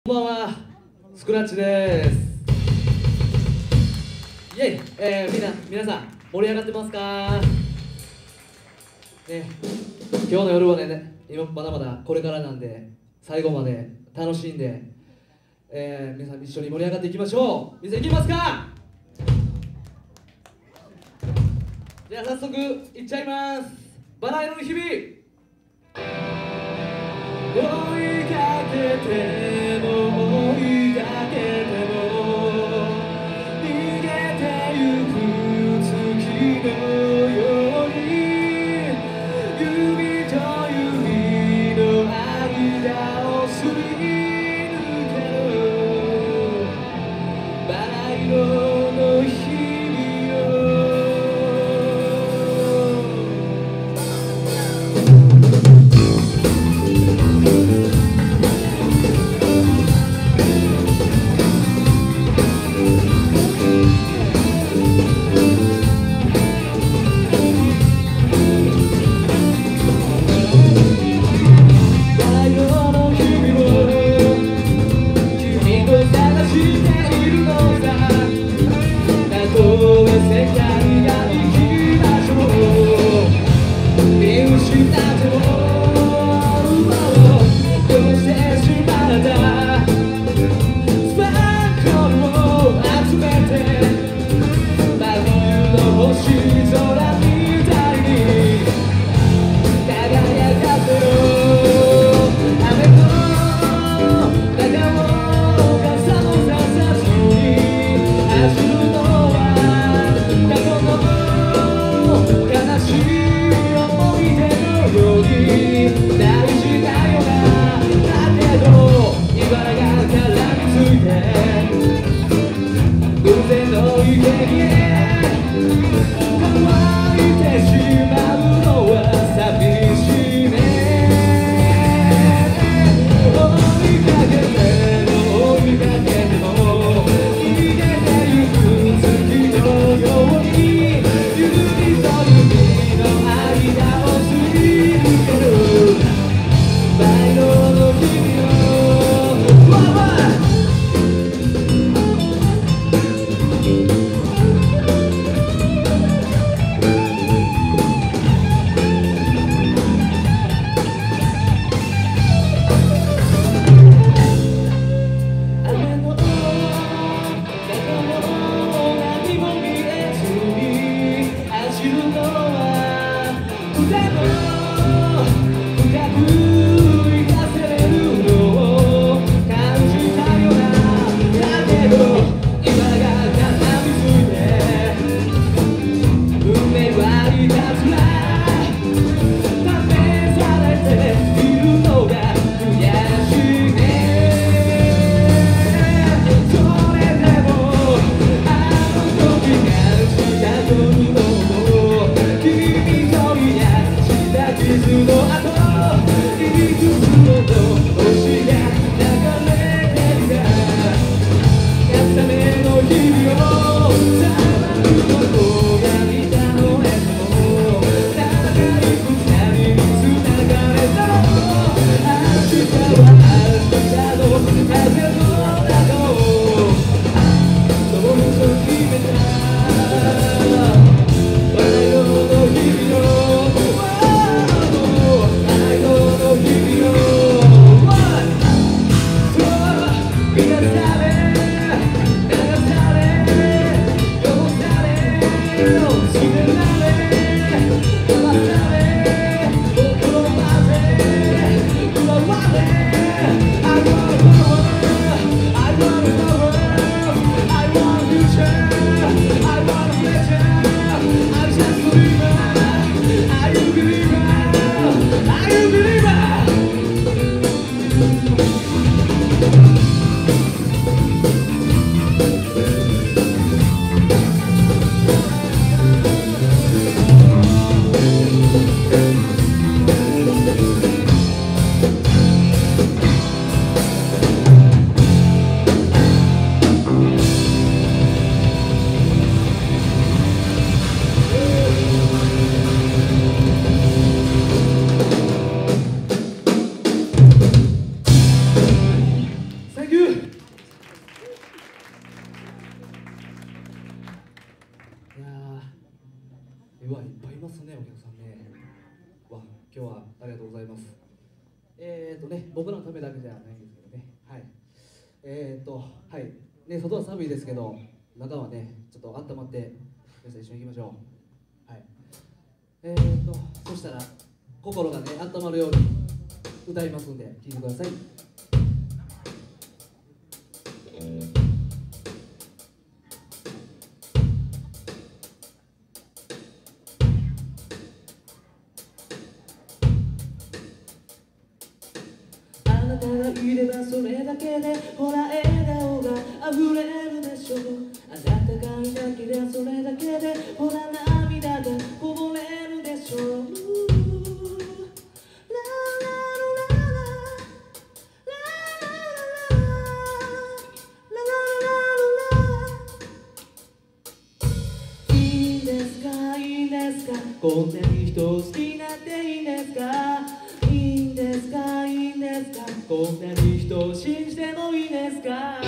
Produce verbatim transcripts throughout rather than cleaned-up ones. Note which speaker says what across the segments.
Speaker 1: こんばんは、スクラッチです。イェイ、えー、みんな、皆さん、盛り上がってますかね、今日の夜はね、今まだまだこれからなんで、最後まで楽しんで、えー、皆さん一緒に盛り上がっていきましょう。皆さん、いきますか。じゃあ、早速、いっちゃいます。バラ色の日々。追いかけても追いかけても逃げてゆく月のように指と指の間をすり抜けるバラ色の日えーっと、はい、ね、外は寒いですけど、中はね、ちょっと温まって、皆さん一緒に行きましょう。はい。えーっと、そしたら、心がね、温まるように歌いますんで、聴いてください。あなたがいればそれだけでほら笑顔が溢れるでしょう。あなたがいなければそれだけでほら涙がこぼれるでしょう。いいですかいいですかこんなに人を好きになっていいんですか。いいんですかいいんですかこんなに人を信じてもいいですか。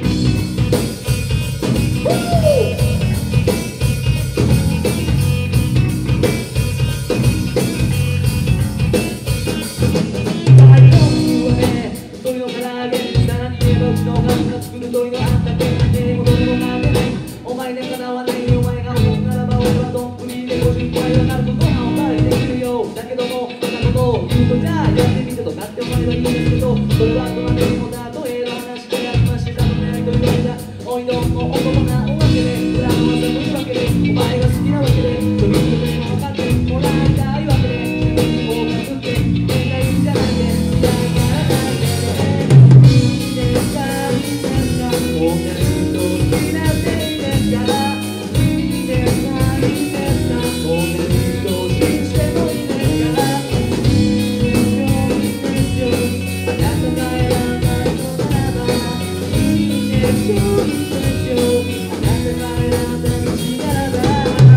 Speaker 1: 鶏の唐揚げさらに言えばうちのおかみが作る鶏のあんだけでも鶏のなんでないお前でかなわないお前が思うならば俺は丼でごじゅっかいはなるとご飯を食べてくるよ。だけどもそんなことを言うとじゃあやってみてとなってお前はいいんですけどそれはあくまでも例えの話でやりましたのないというわけだ。おいどんも男なおわけで裏の技というわけでお前が好きなわけでということにも分かってもらいたいわけで自分にフォーカスってみんないいんじゃないでだからなんでいいですかいいですかこんなに人好きなんていいですか。いいですかいいですかこんなに人を信じてもいいですか。いいですよいいですよあなたが選んだ人ならばいいですよいいですよあなたが選んだ道ならば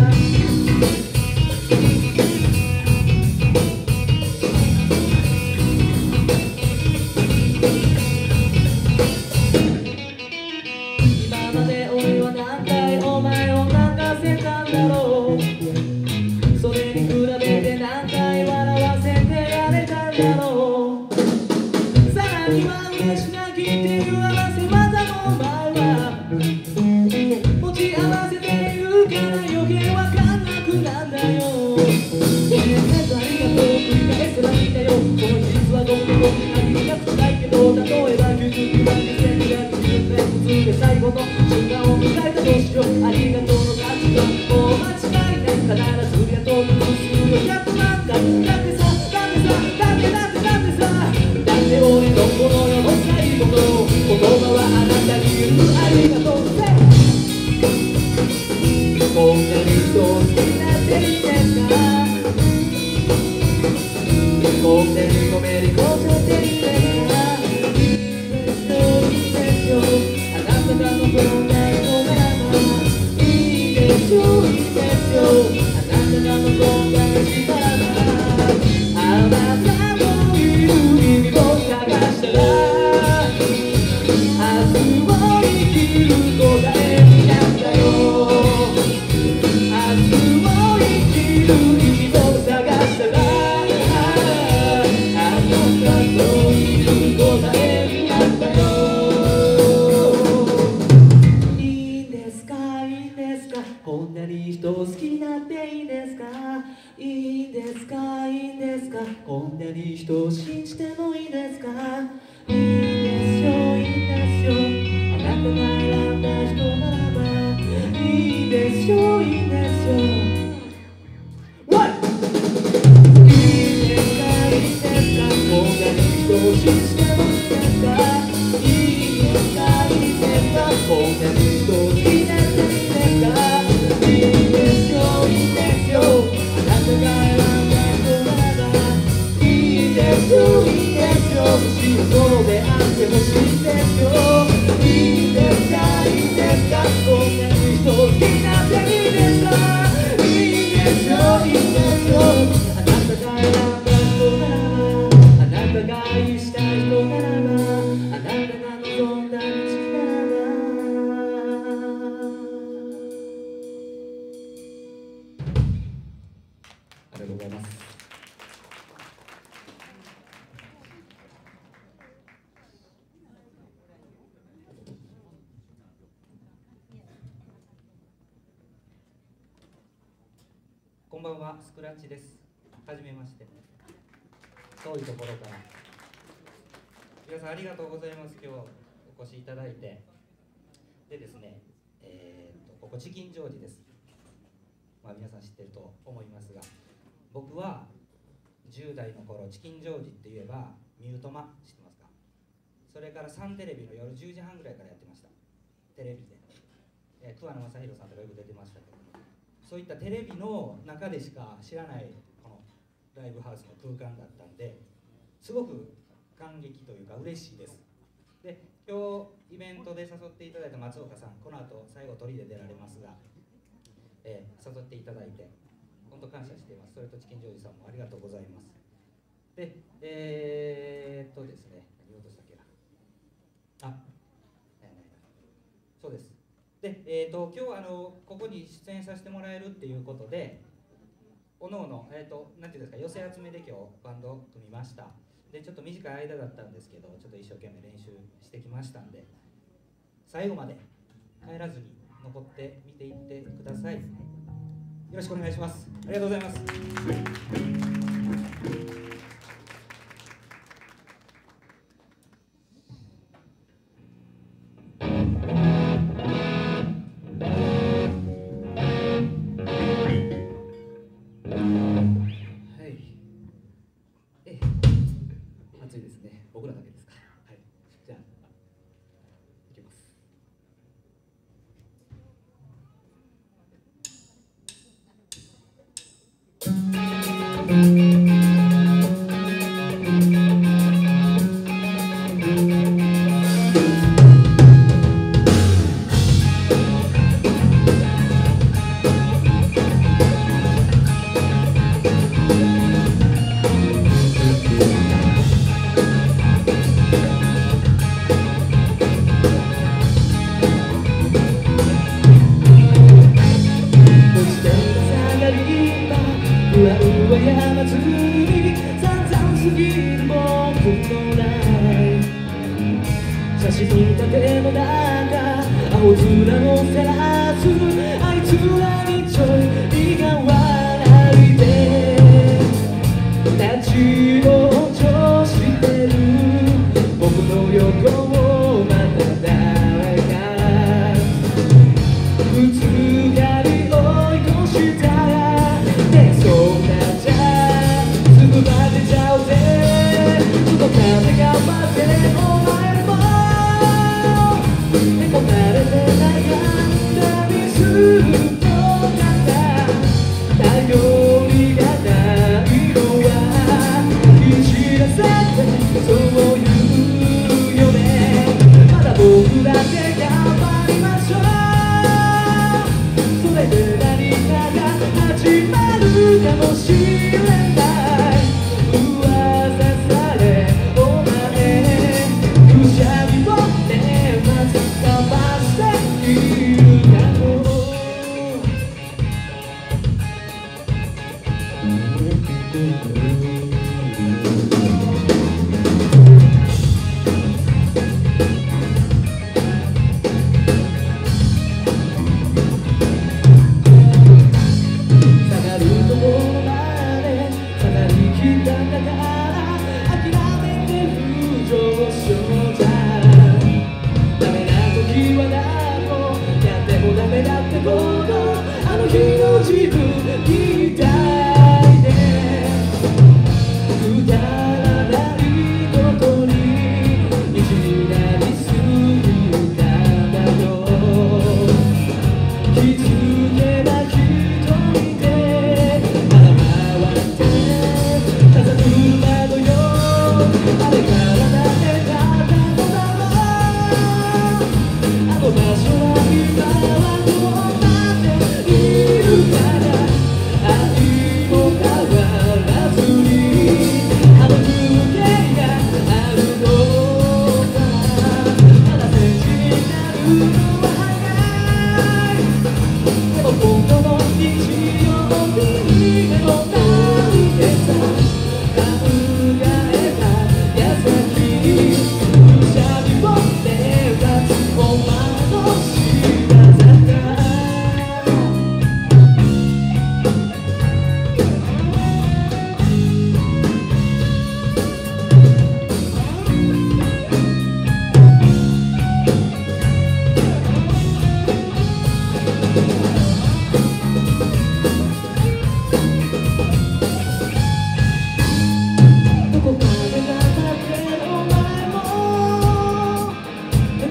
Speaker 1: 今まで俺は何回お前を泣かせたんだろう。それに比べて何回笑わせてやれたんだろう。さらには嬉し泣きっていう合わせ技もお前は持ち合わせているから余計わかんなくなんだよ。ごめんねとありがとう繰り返せばいいんだよ。この事実はどこでも何がつらいけど例えばきゅうじゅうきゅうまんにせんにひゃくきゅうじゅうねん普通で最後の瞬間を迎えたとしよう。ありがとうの価値観もう間違いない必ずやっと無数のひゃくまん回だってさだってさだってだってだってさだって俺のこの世の最後の言葉はあなたに言うありがとうぜ。こんなに人を好きになっていいですか。こんなにのめり込んでいいですか。いいですよいいですよあなたが望んだ人ならばいいですよいいですよあなたが望んだ道ならばあなたのいる意味を探したら明日を生きる答えになったよ。明日を生きる意味を探したらあなたのいる答えになったよ。いいんですかいいんですかこんなに人を好きになっていいんですか。いいんですかいいんですかこんなに人を信じてもいいですか。いいですよいいですよあなたが選んだ人ならばいいですよいいですよ。What? いいですかいいですかこんなに人を信じてもいいですか。いいですかいいですかこんなに人を好きになっていいですか。いいですよいいですよあなたが選んだ人ならばいいですよいいですよ
Speaker 2: んばんは、スクラッチです。はじめまして。遠いところから。皆さんありがとうございます。今日お越しいただいて。でですね、えー、とここチキンジョージです。まあ皆さん知ってると思いますが、僕はじゅう代の頃、チキンジョージって言えばミュートマ知ってますか？それからサンテレビの夜じゅうじはんぐらいからやってました。テレビで。えー、桑名正宏さんとかよく出てましたけど、そういったテレビの中でしか知らないこのライブハウスの空間だったんで、すごく感激というか嬉しいです。で、今日イベントで誘っていただいた松岡さん、この後最後鳥で出られますが、えー、誘っていただいて本当感謝しています。それとチキンジョージさんもありがとうございます。で、えー、っとですね、何を落としたっけな。あ、そうです。で、えー、と今日あのここに出演させてもらえるっていうことで、おのおの、えー、となんていうんですか、寄せ集めで今日バンドを組みました。で、ちょっと短い間だったんですけど、ちょっと一生懸命練習してきましたんで、最後まで帰らずに残って見ていってください。よろしくお願いします。ありがとうございます。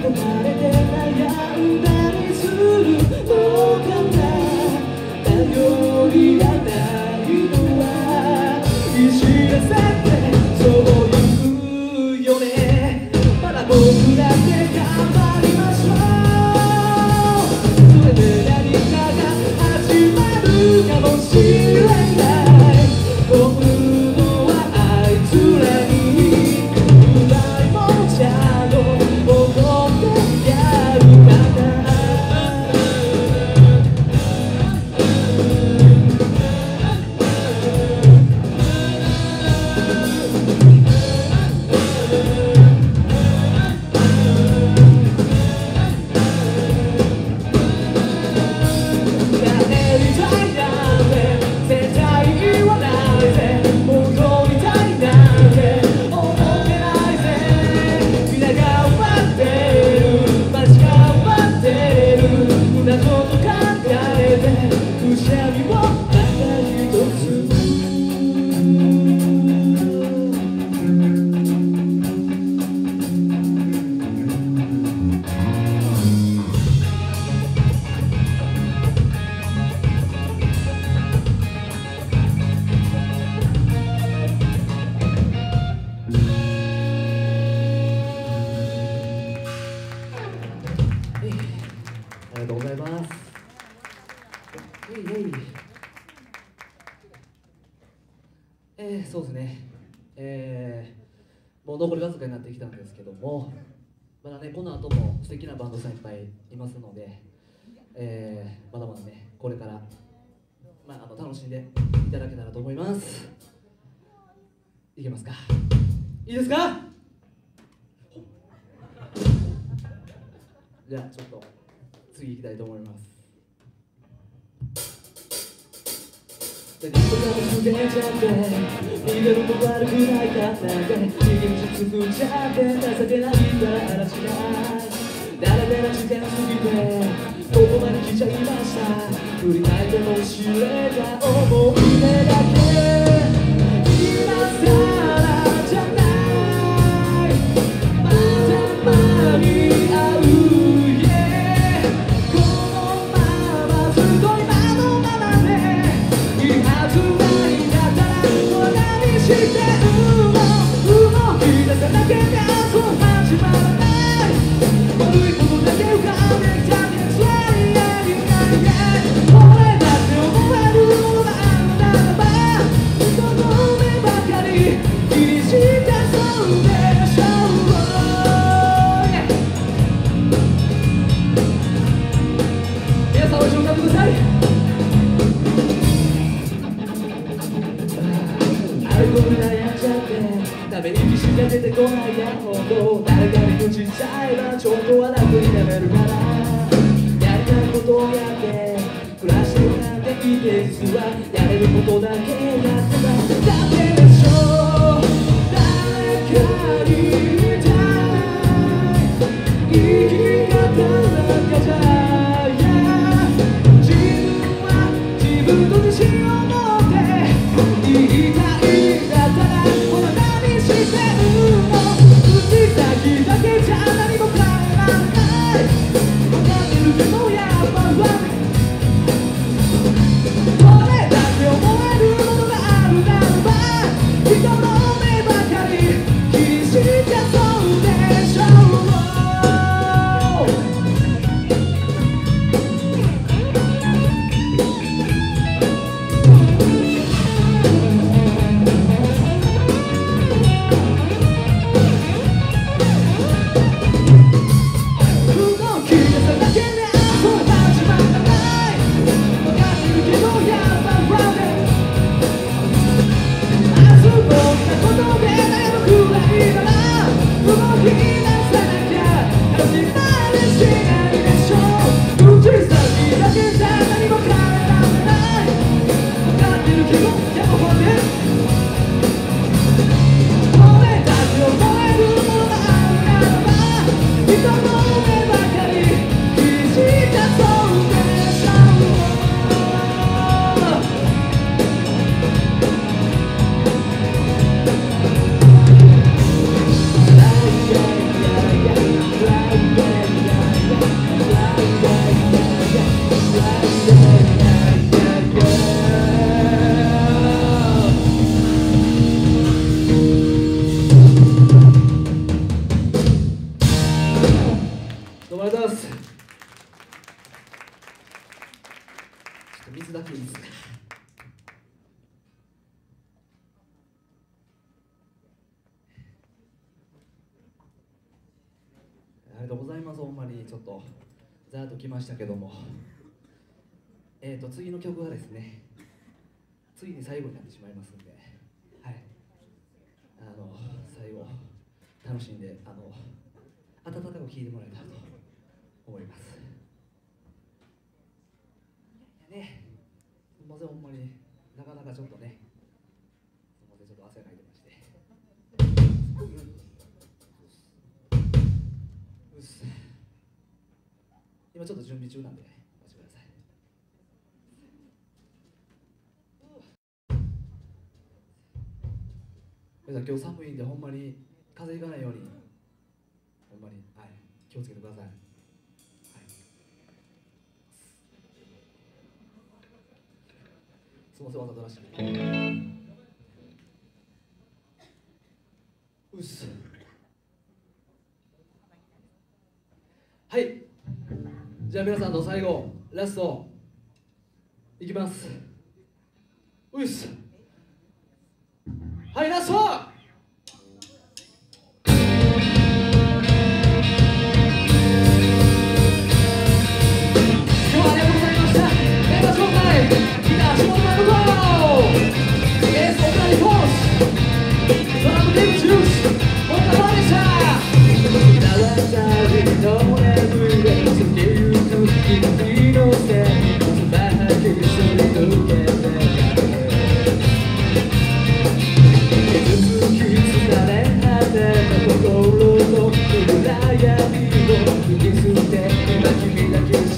Speaker 1: 憧れて悩んだりするのかな。頼りがないのはいじらせてそう言うよね。まだ僕だって頑張りましょう。それで何かが始まるかもしれない。僕のはあいつらにうまいもんじゃと思ってやるかな。ありがとうございます。えいえい。えー、そうですね。えー、もう残りわずかになってきたんですけども、まだね、この後も素敵なバンドさんいっぱいいますので、えー、まだまだね、これから、まあ、あの楽しんでいただけたらと思います。いけますか？いいですか？じゃあちょっと次行きたいと思います。何もかも過ぎちゃって逃げるも悪くないかったね。現実踏んじゃって情けないから嵐がだらだら時間過ぎてここまで来ちゃいました。振り返っても知れた思い出だけ今更じゃないまだ間に合う食べ息しか出てこないやほど誰かに口ちゃえばちょっとは楽になれるからやりたいことをやって暮らしてるなんていいて実はやれることだけやってただけでしょ。誰かに言いたい生き方なんかじゃ自分は自分の自信を持って言いたいだったらしてるの口先だけじゃ何も変えられない分かってるけどやっぱ不安これだけ思えるものがあるならば人の目ばかり気にしちゃそうでしょう。 どうもありがとうございます。ちょっと水だけいいですか。ありがとうございます。ほんまにちょっとざーっと来ましたけども、えーと次の曲はですね、ついに最後になってしまいますんで、はい、あの最後楽しんで、あの温かく聴いてもらえたらと思います。いやね、すみません、ほんまになかなかちょっとね、すみません、ちょっと汗かいてまして。うっす、今ちょっと準備中なんでお待ちください。皆さん、今日寒いんでほんまに風邪ひかないようにほんまに、はい、気をつけてください。はい、すみません、わざとらしく。うっす。はい、じゃあ皆さんの最後ラストいきます。うっす。はい、ラスト。心の暗闇を吹き捨て今君だけ